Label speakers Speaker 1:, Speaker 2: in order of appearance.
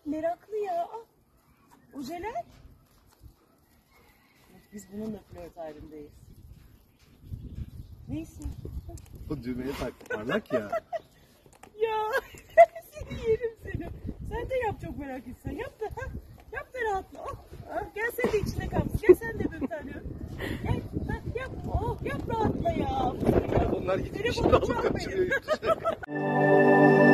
Speaker 1: meraklı ya. Ah. Ojeler. Biz bununla flört halindeyiz. Neyse.
Speaker 2: O düğmeye taktı parlak ya.
Speaker 1: Ya seni yerim seni. Sen de yap çok merak etsen. Yap da ha. Yap da rahatla. Oh. Ah, gel sen de içinde kalsın. Gel sen de bir tane. Gel. Ha, yap. Oh, yap rahatla ya.
Speaker 2: Onlar gidip
Speaker 1: Telefonu
Speaker 2: şimdi alıp
Speaker 1: çalmayın.
Speaker 2: kaçırıyor.